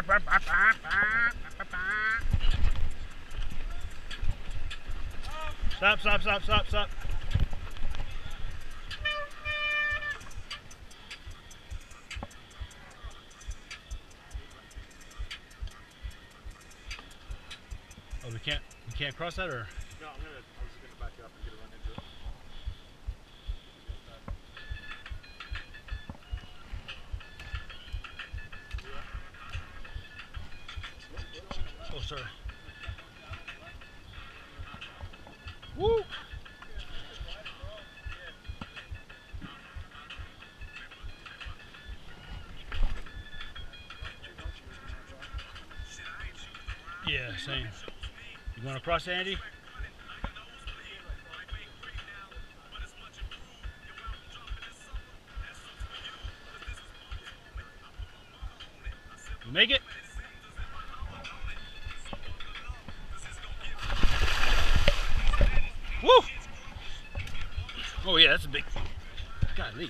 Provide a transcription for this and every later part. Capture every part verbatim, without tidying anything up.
Stop, stop, stop, stop, stop. Oh, we can't, we can't cross that, or? No, I'm gonna, I was just gonna back up and get a run into it. Oh, sorry. Woo! Yeah, same. You going across, Andy? You make it? Woo! Oh yeah, that's a big. Golly.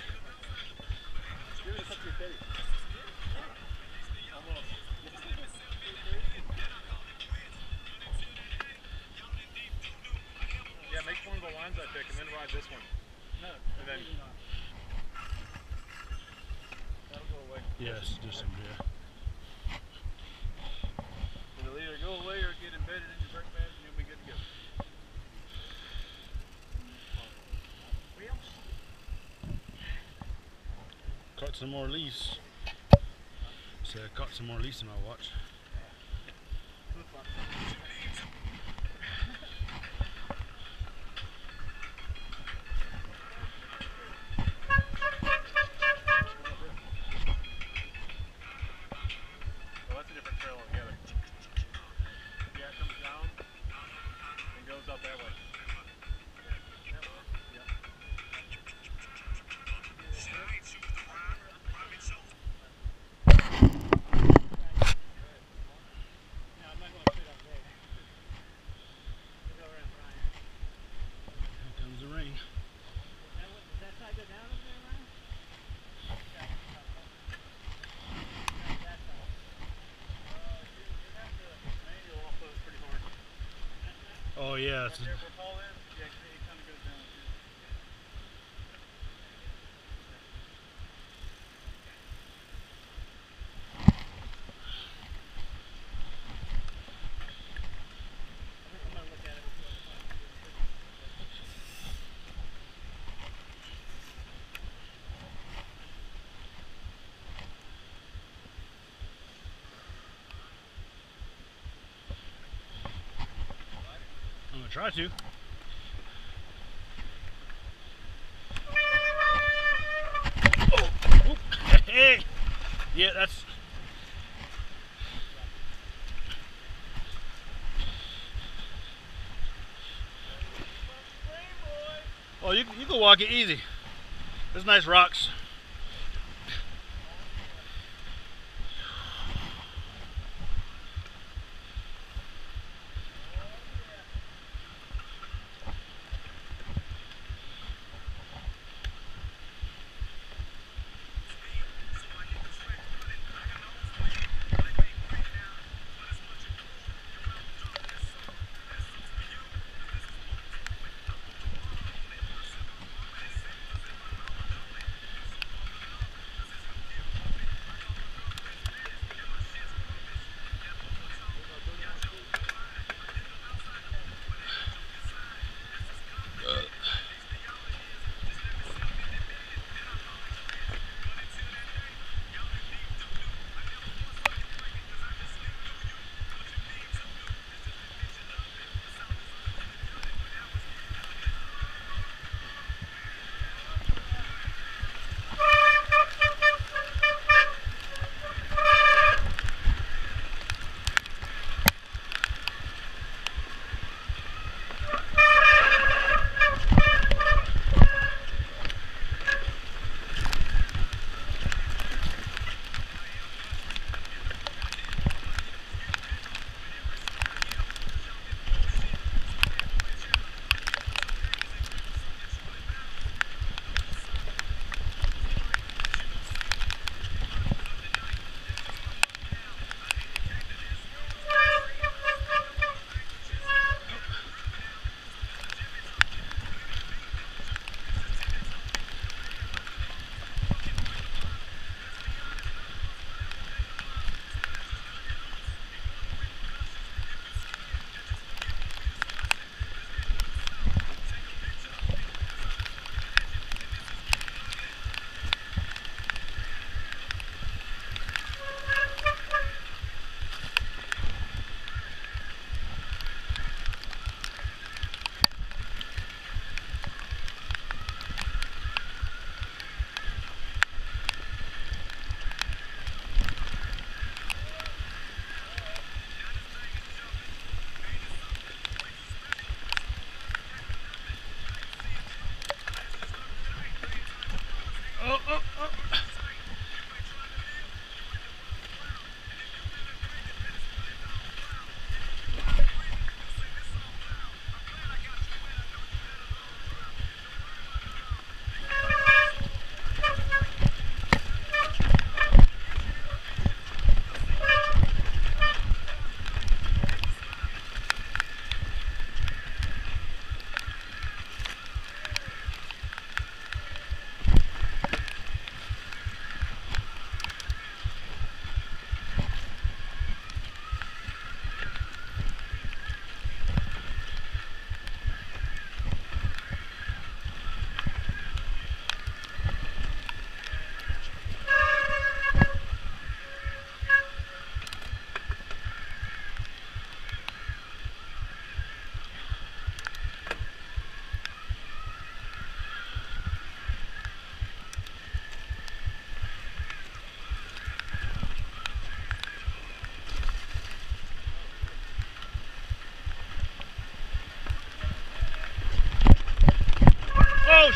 Yeah, make one of the lines I pick and then ride this one. No. And then that'll go away. Yes, do some, yeah. It'll either go away or get embedded in your brake pads and you'll be good to go. Caught some more leaves. So I caught some more leaves in my watch. Well, that's a different trail altogether. Yeah, it comes down and goes up that way. Oh yeah, it's a, I'm gonna try to. Oh, oh. Hey, yeah, that's. Oh, you you can walk it easy. There's nice rocks.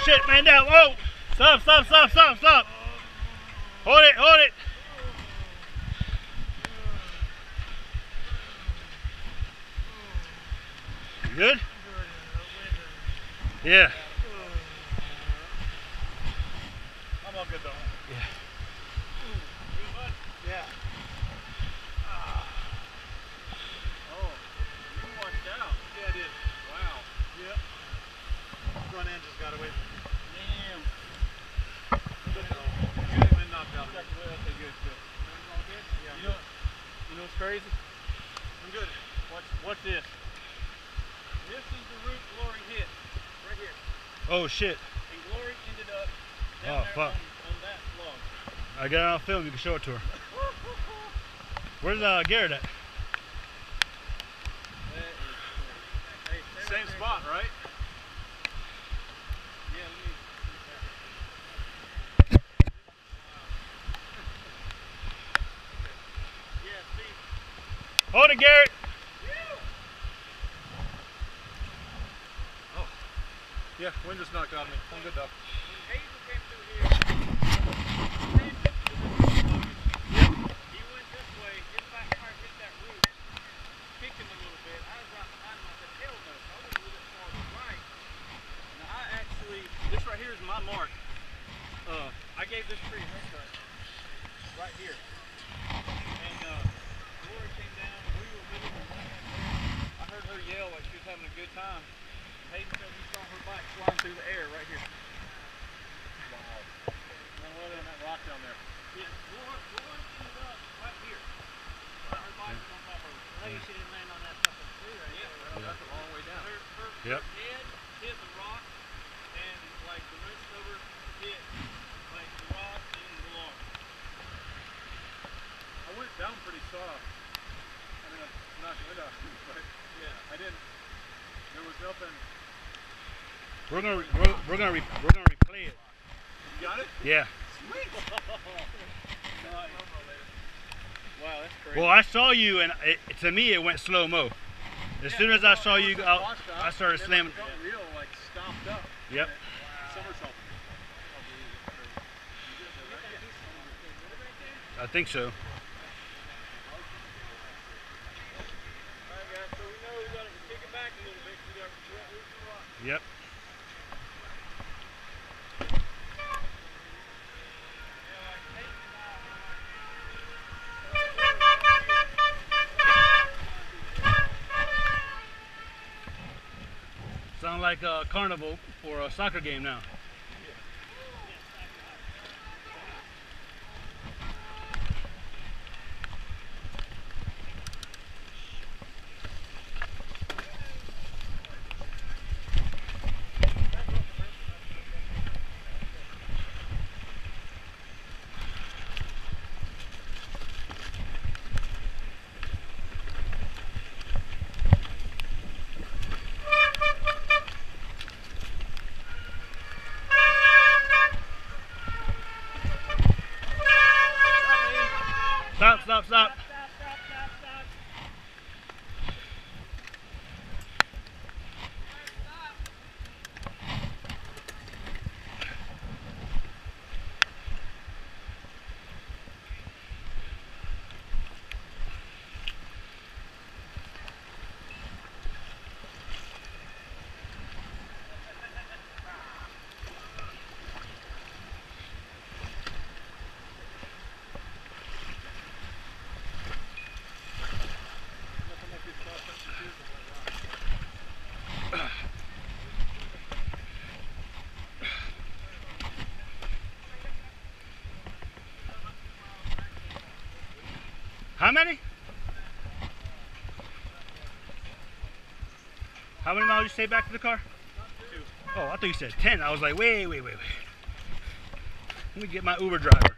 shit, man down. Whoa! Stop, stop, stop, stop, stop. Hold it, hold it. You good? Yeah. I'm all good though. Yeah. Good, bud? Yeah. Ah. Oh, you washed out. Yeah, I did. Wow. Yep. Front end just got away from me. Damn. Good. Wind knocked out. Okay, good, good. All good? Yeah. You know, you know what's crazy? I'm good. Watch, watch this. This is the route Glory hit. Right here. Oh shit. And Glory ended up down Oh there fuck. on, on that log. I got it on film, you can show it to her. Where's uh, Garrett at? That is cool. Hey, same right spot, there. Right? Yeah, let me. Yeah, see. Hold it, Garrett. Oh. Yeah, wind just knocked out of me. I'm good though. Hazel came through here. He went this way. His back tire hit that roof. Kicked him a little bit. I was right behind him. I said, hell no. I went a little bit far to the right. Now I actually, this right here is my mark. Uh, I gave this tree a haircut. Right here. And uh, Glory came down. We were with her. I heard her yell like she was having a good time. Hayden said he saw her bike flying through the air right here. Wow. And what in that rock down there? Yeah, Glory, Glory ended up right here. Wow. Her bike was on top of her. Maybe she didn't land on that fucking tree right yeah. there. Well, yeah. That's a long way down. Her, her, Yep. her head hit the rock, and like the rest of her hit like the rock and the log. I went down pretty soft. I mean, I knocked the wind out, but yeah, I didn't. There was nothing. We're gonna we're, we're gonna re, we're gonna replay it. You got it? Yeah. Sweet. Nice. Wow, that's crazy. Well, I saw you, and it, to me it went slow mo. As yeah, soon as I saw you, I, I started slamming. It felt real, like stomped up. Yep. Wow. Somersault. I think so. Alright guys, so we know we gotta kick it back a little bit. We got wet roots and rock. Yep. Sound like a carnival or a soccer game now. Stop, stop, stop. How many? How many miles did you say back to the car? Two. Oh, I thought you said ten. I was like, wait, wait, wait, wait. Let me get my Uber driver.